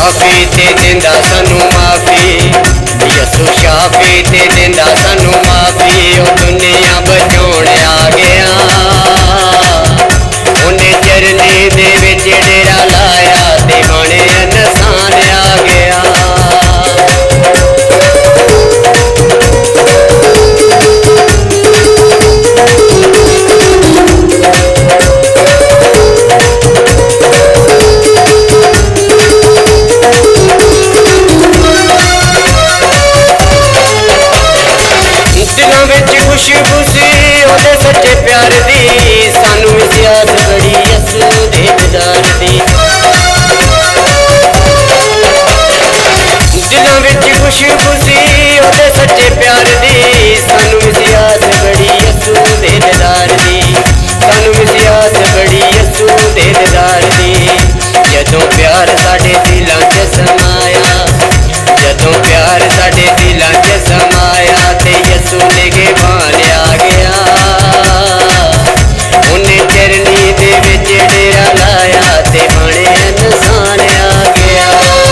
शाफी ते दिंदा सानू माफी, यसु शाफी ते दिंदा सानू माफी। ओ दुनिया बचाउण आ गया, उन्हें चरनी दे विच डेरा लाया ते बने इंसान आ गया। खुशबू सी ओदे सच्चे प्यार दी, सानू इतिहास बड़ी यसू दे दीदार दी। दिलों विच खुशबू सी ओदे सच्चे प्यार दी, सानू इतिहास बड़ी यसू दे दीदार दी। सानू इतिहास बड़ी यसू दे दीदार दी। जदों प्यार साडे दिलां च समाया, जदों प्यार साडे दिलां च समाया ते यसू ने गेवान आ गया। उन्हें चरनी दे विच डेरा लाया ते बने इंसान आ गया।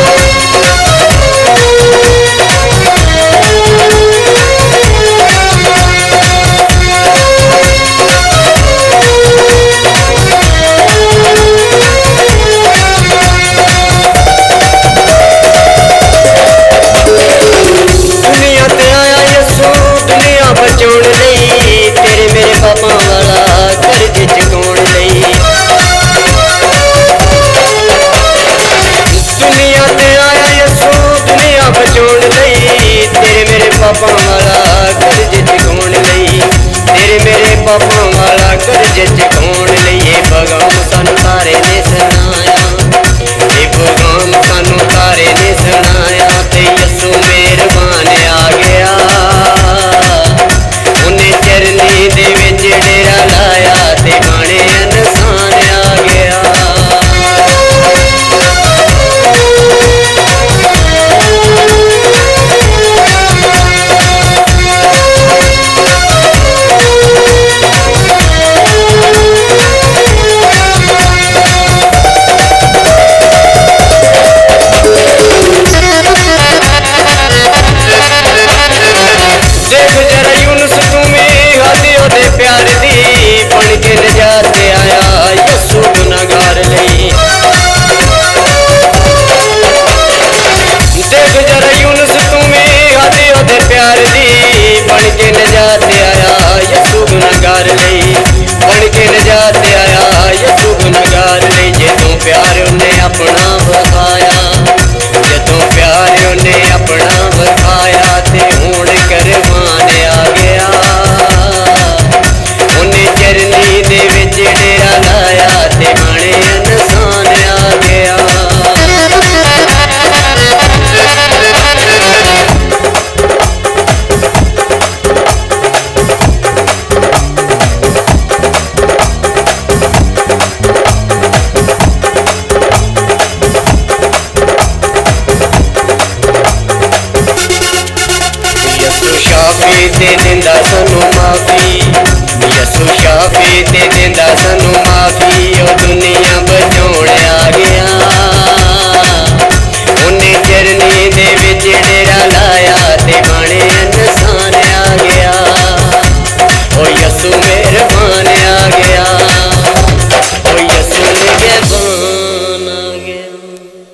बचाउण लई तेरे मेरे पापां वाला कर्ज चुकाउण लई। दुनिया ते आया यसू दुनिया बचाउण लई, तेरे मेरे पापां वाला कर्ज चुकाउण लई। तेरे मेरे पापां वाला कर्ज चुकाउण लई। ये पैगाम सानू तारे ने सुनाया, ये पैगाम सानू तारे ने सुनाया ते यसू मेहरबान आ गया। उन्हें चरनी दे विच डेरा लाया ते बने इंसान आ गया। देख जरा यूनुस ओदे प्यार दी, बन के नजात आया यसू गुनाहगार लई। देख जरा यूनुस आदे ओदे प्यार दी, बन के नजात आया यसू गुनाहगार लई। बन के नजात आया यसू गुनाहगार लई। जदों प्यार उन्हें अपना बखाया, जदों प्यार उन्हें अपना बखाया ते हुण करवान आ गया। उन्हें चरनी दे विच डेरा लाया ते बने इंसान आ गया। यसु शाफी ते दिंदा सानू माफी, यसु शाफी ते दिंदा सानू माफी। ओ दुनिया